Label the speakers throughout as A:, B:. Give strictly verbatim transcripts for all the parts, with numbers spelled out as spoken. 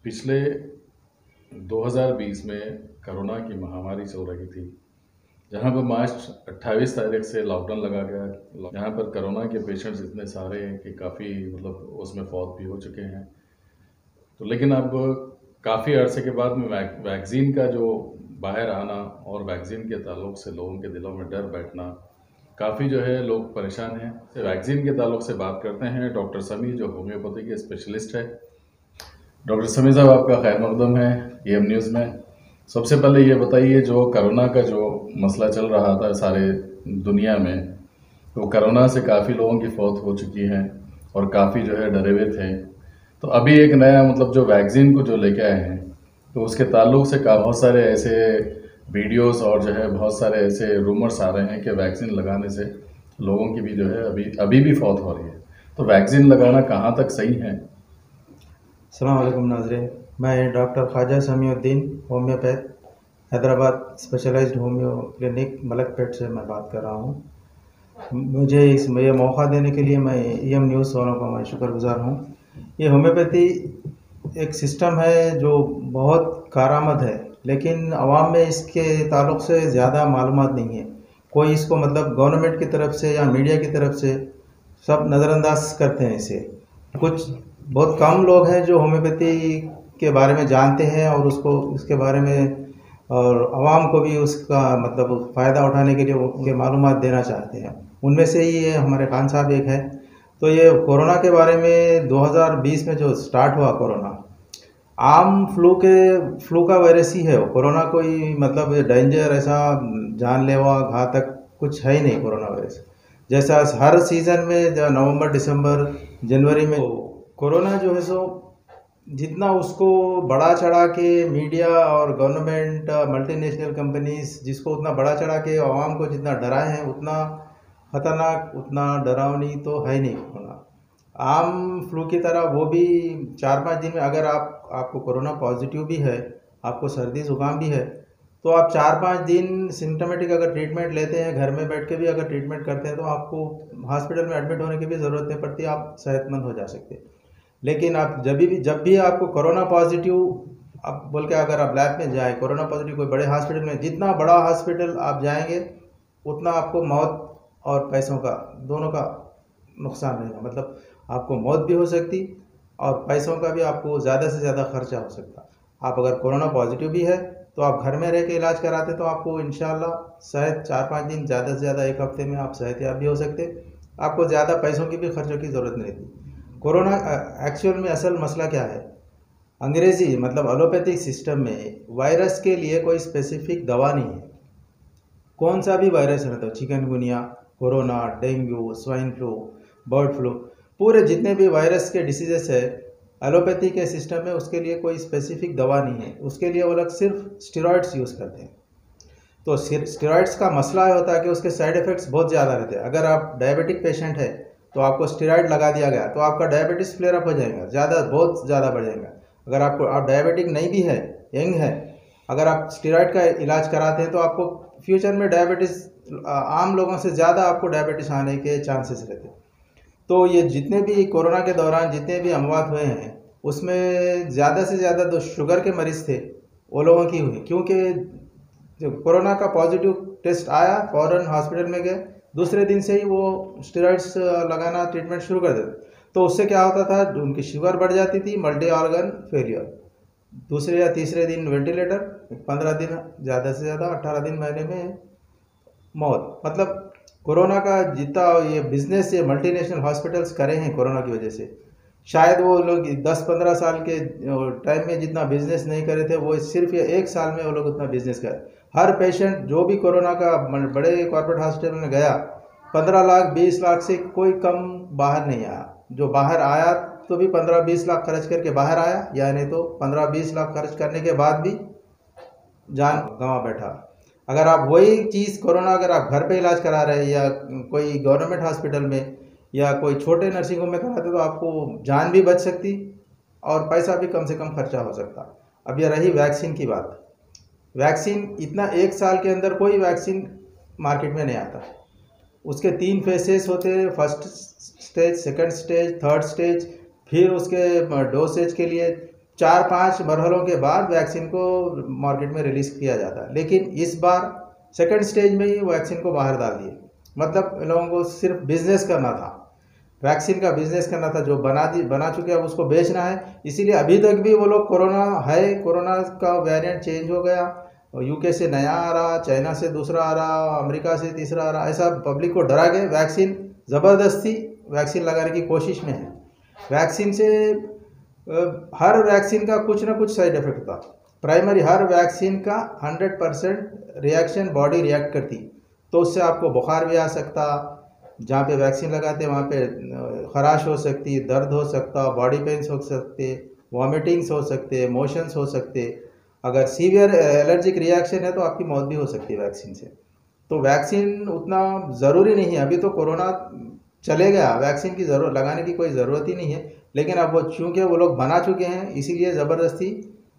A: पिछले दो हज़ार बीस में कोरोना की महामारी चल रही थी, जहाँ पर मार्च अट्ठाईस तारीख से लॉकडाउन लगा गया। जहाँ पर कोरोना के पेशेंट्स इतने सारे हैं कि काफ़ी मतलब उसमें फौत भी हो चुके हैं। तो लेकिन अब काफ़ी अरसे के बाद में वैक वैक्सीन का जो बाहर आना और वैक्सीन के ताल्लुक से लोगों के दिलों में डर बैठना, काफ़ी जो है लोग परेशान हैं। वैक्सीन के ताल्लुक से बात करते हैं डॉक्टर समी, जो होम्योपैथी के स्पेशलिस्ट है। डॉक्टर समी साहब, आपका खैर मकदम है एम न्यूज़ में। सबसे पहले ये बताइए, जो कोरोना का जो मसला चल रहा था सारे दुनिया में, तो कोरोना से काफ़ी लोगों की फौत हो चुकी है और काफ़ी जो है डरे हुए थे। तो अभी एक नया मतलब जो वैक्सीन को जो लेके आए हैं, तो उसके ताल्लुक से का बहुत सारे ऐसे वीडियोस और जो है बहुत सारे ऐसे रूमर्स आ रहे हैं कि वैक्सीन लगाने से लोगों की भी जो है अभी अभी भी फौत हो रही है। तो वैक्सीन लगाना कहाँ तक सही है?
B: अस्सलाम वालेकुम नाज़रीन, मैं doctor Khwaja Samiuddin, homeopath, Hyderabad specialised homeo clinic Malakpet से मैं बात कर रहा हूँ। मुझे इस ये मौका देने के लिए मैं एम न्यूज़ वालों का मैं शुक्रगुजार हूँ। ये होम्योपैथी एक सिस्टम है जो बहुत कारआमद है, लेकिन आवाम में इसके ताल्लुक़ से ज़्यादा मालूमात नहीं है। कोई इसको मतलब गवर्नमेंट की तरफ से या मीडिया की तरफ से सब नज़रअंदाज करते हैं इसे। कुछ बहुत कम लोग हैं जो होम्योपैथी के बारे में जानते हैं और उसको उसके बारे में और आवाम को भी उसका मतलब फ़ायदा उठाने के लिए उनके मालूमात देना चाहते हैं। उनमें से ही ये हमारे खान साहब एक हैं। तो ये कोरोना के बारे में दो हज़ार बीस में जो स्टार्ट हुआ कोरोना, आम फ्लू के फ्लू का वायरस ही है वो। कोरोना कोई मतलब डेंजर ऐसा जानलेवा घातक कुछ है ही नहीं कोरोना वायरस। जैसा हर सीज़न में जो नवंबर दिसंबर जनवरी में कोरोना जो है सो जितना उसको बढ़ा चढ़ा के मीडिया और गवर्नमेंट मल्टीनेशनल कंपनीज जिसको उतना बढ़ा चढ़ा के आवाम को जितना डराए हैं, उतना ख़तरनाक उतना डरावनी तो है नहीं कोरोना। आम फ्लू की तरह वो भी चार पाँच दिन में, अगर आप आपको कोरोना पॉजिटिव भी है, आपको सर्दी ज़ुकाम भी है, तो आप चार पाँच दिन सिम्टोमेटिक अगर ट्रीटमेंट लेते हैं, घर में बैठ के भी अगर ट्रीटमेंट करते हैं, तो आपको हॉस्पिटल में एडमिट होने की भी ज़रूरत नहीं पड़ती, आप सेहतमंद हो जा सकते हैं। लेकिन आप जब भी जब भी आपको कोरोना पॉजिटिव आप बोल के अगर आप लैब में जाए, कोरोना पॉजिटिव कोई बड़े हॉस्पिटल में, जितना बड़ा हॉस्पिटल आप जाएंगे उतना आपको मौत और पैसों का दोनों का नुकसान रहेगा। मतलब आपको मौत भी हो सकती और पैसों का भी आपको ज़्यादा से ज़्यादा खर्चा हो सकता। आप अगर कोरोना पॉजिटिव भी है तो आप घर में रह के इलाज कराते तो आपको इंशाल्लाह शायद चार पाँच दिन, ज़्यादा से ज़्यादा एक हफ्ते में आप सेहतयाब भी हो सकते। आपको ज़्यादा पैसों की भी खर्चों की ज़रूरत नहीं रहती। कोरोना एक्चुअल में असल मसला क्या है, अंग्रेज़ी मतलब एलोपैथिक सिस्टम में वायरस के लिए कोई स्पेसिफिक दवा नहीं है। कौन सा भी वायरस है, मतलब chikungunya, corona, dengue, swine flu, bird flu, पूरे जितने भी वायरस के डिसीजेस है एलोपैथी के सिस्टम में उसके लिए कोई स्पेसिफिक दवा नहीं है। उसके लिए वो लोग सिर्फ स्टेरॉइड्स यूज़ करते हैं। तो स्टेरॉइड्स का मसला होता है कि उसके साइड इफ़ेक्ट्स बहुत ज़्यादा रहते हैं। अगर आप डायबिटिक पेशेंट है तो आपको स्टेरॉइड लगा दिया गया तो आपका डायबिटीज़ फ्लेयर अप हो जाएगा, ज़्यादा बहुत ज़्यादा बढ़ जाएगा। अगर आपको आप डायबिटिक नहीं भी है, यंग है, अगर आप स्टेरॉइड का इलाज कराते हैं तो आपको फ्यूचर में डायबिटीज़ आम लोगों से ज़्यादा आपको डायबिटीज़ आने के चांसेस रहते हैं। तो ये जितने भी कोरोना के दौरान जितने भी अमवात हुए हैं उसमें ज़्यादा से ज़्यादा जो शुगर के मरीज़ थे वो लोगों की हुई, क्योंकि जो कोरोना का पॉजिटिव टेस्ट आया फ़ौरन हॉस्पिटल में गए, दूसरे दिन से ही वो स्टेरॉइड्स लगाना ट्रीटमेंट शुरू कर देते। तो उससे क्या होता था, उनकी शुगर बढ़ जाती थी, मल्टी ऑर्गन फेलियर, दूसरे या तीसरे दिन वेंटिलेटर, पंद्रह दिन ज़्यादा से ज़्यादा अट्ठारह दिन महीने में मौत। मतलब कोरोना का जितना ये बिज़नेस ये मल्टीनेशनल हॉस्पिटल्स करे हैं कोरोना की वजह से, शायद वो लोग दस पंद्रह साल के टाइम में जितना बिजनेस नहीं करे थे वो सिर्फ ये एक साल में वो लोग उतना बिजनेस करे। हर पेशेंट जो भी कोरोना का बड़े कॉर्पोरेट हॉस्पिटल में गया, पंद्रह लाख बीस लाख से कोई कम बाहर नहीं आया। जो बाहर आया तो भी पंद्रह बीस लाख खर्च करके बाहर आया, या नहीं तो पंद्रह बीस लाख खर्च करने के बाद भी जान गंवा बैठा। अगर आप वही चीज़ कोरोना अगर आप घर पे इलाज करा रहे हैं या कोई गवर्नमेंट हॉस्पिटल में या कोई छोटे नर्सिंग होम में कराते तो आपको जान भी बच सकती और पैसा भी कम से कम खर्चा हो सकता। अब यह रही वैक्सीन की बात। वैक्सीन इतना एक साल के अंदर कोई वैक्सीन मार्केट में नहीं आता। उसके तीन फेसेस होते हैं, first stage, second stage, third stage, फिर उसके डोसेज के लिए चार पांच मरहलों के बाद वैक्सीन को मार्केट में रिलीज किया जाता है, लेकिन इस बार सेकंड स्टेज में ही वैक्सीन को बाहर डाल दिए। मतलब इन लोगों को सिर्फ बिजनेस करना था, वैक्सीन का बिजनेस करना था, जो बना दी बना चुके हैं उसको बेचना है। इसीलिए अभी तक भी वो लोग कोरोना है, कोरोना का वेरिएंट चेंज हो गया, यूके से नया आ रहा, चाइना से दूसरा आ रहा, अमेरिका से तीसरा आ रहा, ऐसा पब्लिक को डरा के वैक्सीन ज़बरदस्ती वैक्सीन लगाने की कोशिश में है। वैक्सीन से हर वैक्सीन का कुछ ना कुछ साइड इफेक्ट था। प्राइमरी हर वैक्सीन का hundred percent reaction body react करती, तो उससे आपको बुखार भी आ सकता, जहाँ पे वैक्सीन लगाते वहाँ पे खराश हो सकती, दर्द हो सकता, बॉडी पेन्स हो सकते, वॉमिटिंग्स हो सकते, मोशंस हो सकते। अगर सीवियर एलर्जिक रिएक्शन है तो आपकी मौत भी हो सकती है वैक्सीन से। तो वैक्सीन उतना ज़रूरी नहीं है, अभी तो कोरोना चले गया, वैक्सीन की जरूरत लगाने की कोई ज़रूरत ही नहीं है। लेकिन अब वो चूँकि वो लोग बना चुके हैं, इसीलिए ज़बरदस्ती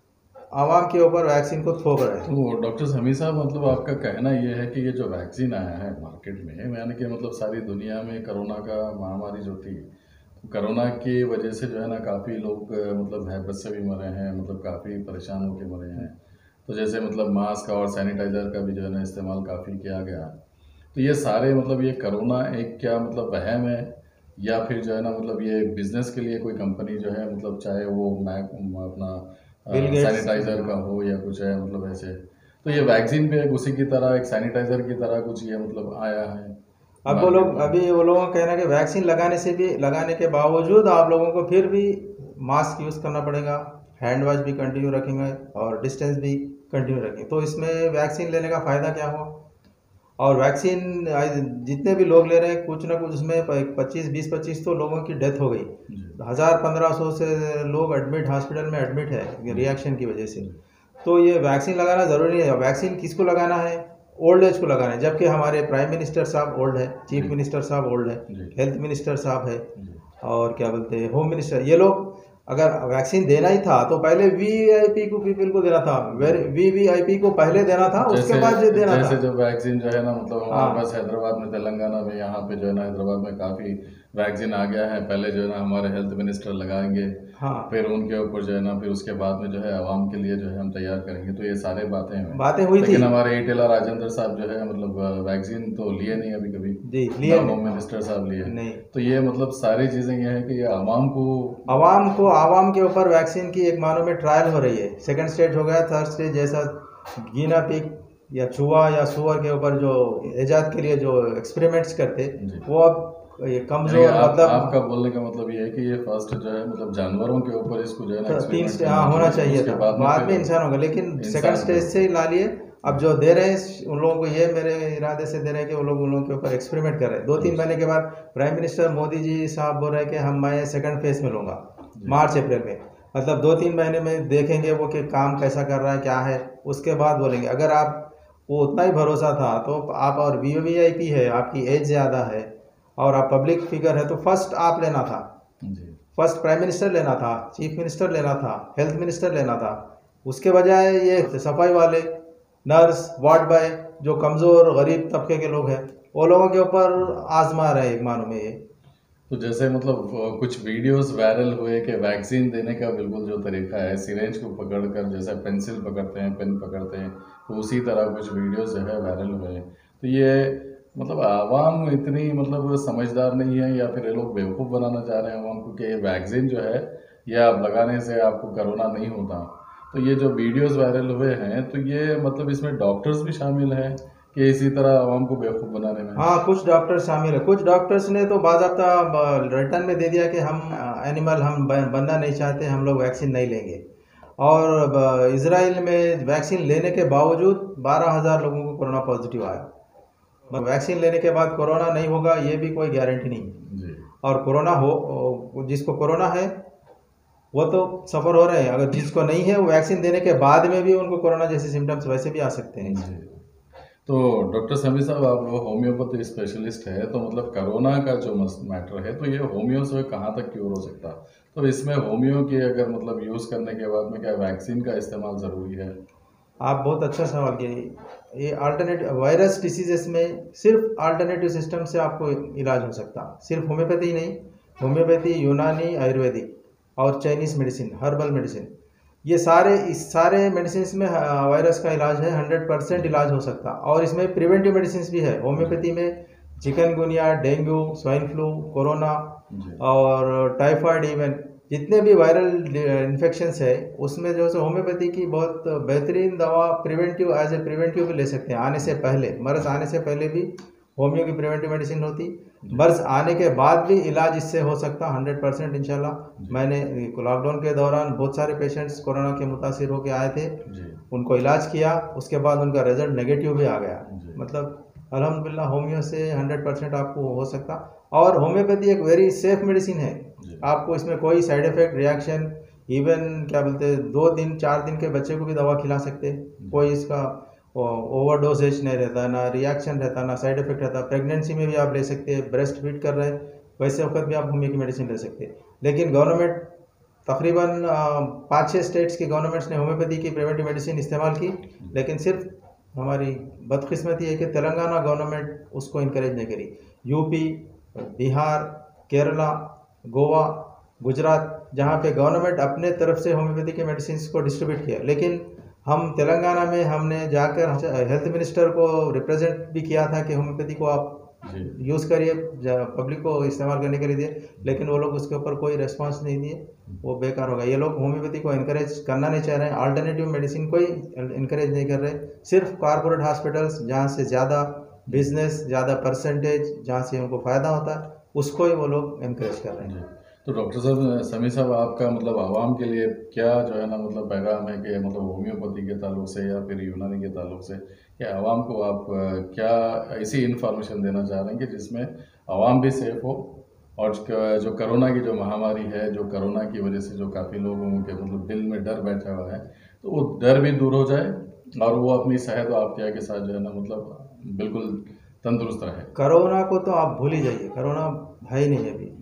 B: आवाम के ऊपर वैक्सीन को थोप रहे हैं।
A: तो डॉक्टर समी साहब, मतलब आपका कहना ये है कि ये जो वैक्सीन आया है मार्केट में, यानी कि मतलब सारी दुनिया में कोरोना का महामारी जो थी, तो कोरोना की वजह से जो है ना काफ़ी लोग मतलब हैबत से भी मरे हैं, मतलब काफ़ी परेशान होकर मरे हैं। तो जैसे मतलब मास्क और सैनिटाइज़र का भी जो है ना इस्तेमाल काफ़ी किया गया। तो ये सारे मतलब ये कोरोना एक क्या मतलब वहम है, या फिर जो है ना मतलब ये बिजनेस के लिए कोई कंपनी जो है, मतलब चाहे वो मैक अपना सैनिटाइज़र का हो या कुछ है, मतलब ऐसे। तो ये वैक्सीन भी एक उसी की तरह, एक सैनिटाइज़र की तरह कुछ ये मतलब आया है।
B: अब वो लोग अभी वो लोगों का कहना है कि वैक्सीन लगाने से भी लगाने के बावजूद आप लोगों को फिर भी मास्क यूज़ करना पड़ेगा, हैंड वॉश भी कंटिन्यू रखेंगे और डिस्टेंस भी कंटिन्यू रखेंगे। तो इसमें वैक्सीन लेने का फ़ायदा क्या हुआ? और वैक्सीन जितने भी लोग ले रहे हैं, कुछ ना कुछ उसमें पच्चीस बीस पच्चीस तो लोगों की डेथ हो गई, हज़ार पंद्रह सौ से लोग एडमिट हॉस्पिटल में एडमिट है रिएक्शन की वजह से। तो ये वैक्सीन लगाना ज़रूरी है। वैक्सीन किसको लगाना है? ओल्ड एज को लगाना है, जबकि हमारे प्राइम मिनिस्टर साहब ओल्ड है, चीफ मिनिस्टर साहब ओल्ड है, हेल्थ मिनिस्टर साहब है, और क्या बोलते हैं होम मिनिस्टर, ये लोग अगर वैक्सीन देना ही था तो पहले वीआईपी को पीपल को देना था, वीवीआईपी को पहले देना था, उसके बाद जो देना
A: जैसे
B: था।
A: जब वैक्सीन जो है ना मतलब हमारे पास हैदराबाद में, तेलंगाना में, यहाँ पे जो है ना हैदराबाद में काफ़ी वैक्सीन आ गया है। पहले जो है ना हमारे हेल्थ मिनिस्टर लगाएंगे,
B: हाँ,
A: फिर उनके ऊपर जो है ना फिर उसके बाद में जो है आवाम के लिए जो है हम तैयार करेंगे। तो ये सारे बातें हैं,
B: बातें हुई थी।
A: लेकिन हमारे ईटेला राजेंद्र साहब जो है मतलब वैक्सीन तो लिए नहीं अभी कभी,
B: जी लिए
A: होम मिनिस्टर साहब लिए
B: नहीं।
A: तो ये मतलब सारी चीज़ें ये है कि ये आवाम को
B: आवाम को आवाम के ऊपर वैक्सीन की एक मानो में ट्रायल हो रही है। सेकंड स्टेज हो गया, थर्ड स्टेज जैसा गीना पिग या चूहा या सुअर के ऊपर जो इजाद के लिए जो एक्सपेरिमेंट्स करते, वो अब ये कमजोर
A: आप,
B: मतलब
A: आपका बोलने का मतलब ये है कि ये फर्स्ट जो है मतलब जानवरों के ऊपर इसको जो है ना
B: तीन से हाँ होना चाहिए था, बाद में इंसान होगा, लेकिन सेकंड स्टेज से ही ला लिए। अब जो दे रहे हैं उन लोगों को ये मेरे इरादे से दे रहे हैं कि वो लोग उन लोगों के ऊपर एक्सपेरिमेंट कर रहे हैं। दो तीन महीने के बाद प्राइम मिनिस्टर मोदी जी साहब बोल रहे हैं कि हम मैं सेकंड फेज में लूँगा मार्च अप्रैल में, मतलब दो तीन महीने में देखेंगे वो कि काम कैसा कर रहा है क्या है, उसके बाद बोलेंगे। अगर आप वो उतना ही भरोसा था तो आप, और वी वी आई पी है, आपकी एज ज़्यादा है और आप पब्लिक फिगर है, तो फर्स्ट आप लेना था, फर्स्ट प्राइम मिनिस्टर लेना था, चीफ मिनिस्टर लेना था, हेल्थ मिनिस्टर लेना था। उसके बजाय ये सफाई वाले, नर्स, वार्ड बॉय, जो कमज़ोर गरीब तबके के लोग हैं, वो लोगों के ऊपर आजमा रहे एक मानो में ये।
A: तो जैसे मतलब कुछ वीडियोस वायरल हुए कि वैक्सीन देने का बिल्कुल जो तरीका है, सिरेंज को पकड़कर जैसे पेंसिल पकड़ते हैं, पेन पकड़ते हैं, तो उसी तरह कुछ वीडियोस जो है वायरल हुए। तो ये मतलब आवाम इतनी मतलब समझदार नहीं है, या फिर ये लोग बेवकूफ़ बनाना चाह रहे हैं आवाम को कि वैक्सीन जो है ये आप लगाने से आपको कोरोना नहीं होता। तो ये जो वीडियोस वायरल हुए हैं, तो ये मतलब इसमें डॉक्टर्स भी शामिल हैं कि इसी तरह आवाम को बेवकूफ़ बनाने में?
B: हाँ, कुछ डॉक्टर शामिल है। कुछ डॉक्टर्स ने तो बाज़ाब्ता रिटर्न में दे दिया कि हम एनिमल हम बनना नहीं चाहते, हम लोग वैक्सीन नहीं लेंगे। और इजराइल में वैक्सीन लेने के बावजूद बारह हज़ार लोगों को कोरोना पॉजिटिव आया। वैक्सीन लेने के बाद कोरोना नहीं होगा ये भी कोई गारंटी नहीं है। और कोरोना हो, जिसको कोरोना है वो तो सफ़र हो रहे हैं, अगर जिसको नहीं है वो वैक्सीन देने के बाद में भी उनको कोरोना जैसे सिम्टम्स वैसे भी आ सकते हैं।
A: तो डॉक्टर समी साहब, आप होम्योपैथी स्पेशलिस्ट है, तो मतलब कोरोना का जो मैटर है, तो ये होम्यो से कहाँ तक क्योर हो सकता है? तो इसमें होम्यो की अगर मतलब यूज़ करने के बाद में क्या वैक्सीन का इस्तेमाल ज़रूरी है?
B: आप बहुत अच्छा सवाल किए। ये अल्टरनेटिव वायरस डिसीजेस में सिर्फ अल्टरनेटिव सिस्टम से आपको इलाज हो सकता, सिर्फ होम्योपैथी नहीं, होम्योपैथी, यूनानी, आयुर्वेदिक और चाइनीज़ मेडिसिन, हर्बल मेडिसिन, ये सारे इस सारे मेडिसिन में वायरस का इलाज है, हंड्रेड परसेंट इलाज हो सकता। और इसमें प्रिवेंटिव मेडिसिन भी है होम्योपैथी में, chikungunya, dengue, swine flu, corona और टाइफाइड, इवन जितने भी वायरल इन्फेक्शंस है उसमें जो है होम्योपैथी की बहुत बेहतरीन दवा प्रिवेंटिव एज ए प्रिवेंटिव भी ले सकते हैं। आने से पहले, मर्ज आने से पहले भी होम्यो की प्रिवेंटिव मेडिसिन होती, मर्ज आने के बाद भी इलाज इससे हो सकता हंड्रेड परसेंट इंशाल्लाह। मैंने लॉकडाउन के दौरान बहुत सारे पेशेंट्स कोरोना के मुतासिर होकर आए थे, उनको इलाज किया, उसके बाद उनका रिजल्ट नेगेटिव भी आ गया। मतलब अल्हम्दुलिल्लाह होम्यो से हंड्रेड परसेंट आपको हो सकता। और होम्योपैथी एक वेरी सेफ मेडिसिन है, आपको इसमें कोई साइड इफेक्ट रिएक्शन, इवन क्या बोलते हैं दो दिन चार दिन के बच्चे को भी दवा खिला सकते हैं, कोई इसका ओवर डोजेज नहीं रहता, ना रिएक्शन रहता, ना साइड इफेक्ट रहता। प्रेगनेंसी में भी आप ले सकते हैं, ब्रेस्ट फीड कर रहे हैं वैसे वक्त भी आप होम्यो की मेडिसिन ले सकते हैं। लेकिन गवर्नमेंट तकरीबन पाँच छः स्टेट्स की गवर्नमेंट्स ने होम्योपैथी की प्रिवेंटिव मेडिसिन इस्तेमाल की, लेकिन सिर्फ हमारी बदकिस्मती है कि तेलंगाना गवर्नमेंट उसको इनकरेज नहीं करी। यूपी, बिहार, केरला, गोवा, गुजरात, जहाँ पे गवर्नमेंट अपने तरफ से होम्योपैथी के मेडिसिन को डिस्ट्रीब्यूट किया, लेकिन हम तेलंगाना में हमने जाकर हेल्थ मिनिस्टर को रिप्रेजेंट भी किया था कि होम्योपैथी को आप यूज़ करिए, पब्लिक को इस्तेमाल करने के लिए दिए, लेकिन वो लोग उसके ऊपर कोई रिस्पांस नहीं दिए, वो बेकार होगा। ये लोग होम्योपैथी को इनकरेज करना नहीं चाह रहे हैं, अल्टरनेटिव मेडिसिन को ही इनकरेज नहीं कर रहे, सिर्फ कॉर्पोरेट हॉस्पिटल्स जहाँ से ज़्यादा बिजनेस, ज़्यादा परसेंटेज, जहाँ से उनको फ़ायदा होता है उसको ही वो लोग इनकरेज कर रहे हैं।
A: तो डॉक्टर साहब, समी साहब, आपका मतलब आवाम के लिए क्या जो है ना मतलब पैगाम है कि मतलब होम्योपैथी के ताल्लुक से या फिर यूनानी के ताल्लुक से, कि आवाम को आप क्या ऐसी इन्फॉर्मेशन देना चाह रहे हैं कि जिसमें आवाम भी सेफ हो, और जो कोरोना की जो महामारी है, जो कोरोना की वजह से जो काफ़ी लोगों के मतलब दिल में डर बैठा हुआ है, तो वो डर भी दूर हो जाए और वो अपनी सेहत और आफ्तिया के साथ जो है ना मतलब बिल्कुल तंदुरुस्त रहे।
B: कोरोना को तो आप भूल ही जाइए, कोरोना है ही नहीं अभी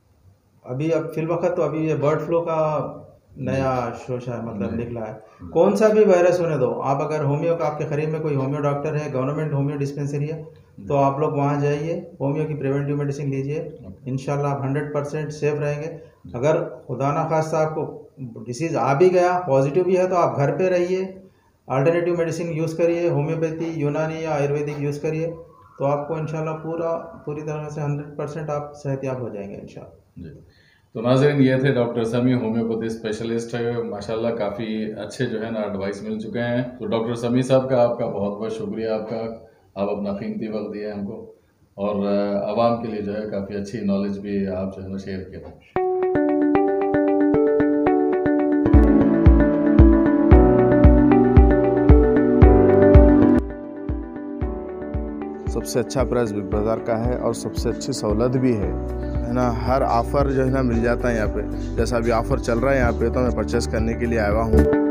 B: अभी अब फिल वक्त तो अभी ये बर्ड फ्लू का नया शोशा मतलब निकला है। कौन सा भी वायरस होने दो, आप अगर होम्यो का आपके करीब में कोई होम्यो डॉक्टर है, गवर्नमेंट होम्यो डिस्पेंसरी है, तो आप लोग वहाँ जाइए, होम्यो की प्रिवेंटिव मेडिसिन लीजिए, इंशाल्लाह आप हंड्रेड परसेंट सेफ रहेंगे। अगर खुदा ना खास्ता आपको डिसीज़ आ भी गया, पॉजिटिव भी है, तो आप घर पे रहिए, अल्टरनेटिव मेडिसिन यूज़ करिए, होम्योपैथी, यूनानी या आयुर्वेदिक यूज़ करिए, तो आपको इंशाल्लाह पूरा पूरी तरह से हंड्रेड परसेंट आप सेहतयाब हो जाएंगे इंशाल्लाह।
A: जी, तो नाज़रीन, ये थे डॉक्टर समी, होम्योपैथी स्पेशलिस्ट है, माशाल्लाह काफ़ी अच्छे जो है ना एडवाइस मिल चुके हैं। तो डॉक्टर समी साहब का आपका बहुत बहुत शुक्रिया, आपका आप अपना कीमती वक्त दिए हमको, और आवाम के लिए जो है काफ़ी अच्छी नॉलेज भी आप जो है ना शेयर किया।
C: सबसे अच्छा प्राइस बिग बाज़ार का है और सबसे अच्छी सहूलत भी है है ना। हर ऑफ़र जो है ना मिल जाता है यहाँ पे, जैसा अभी ऑफ़र चल रहा है यहाँ पे, तो मैं परचेस करने के लिए आया हूँ।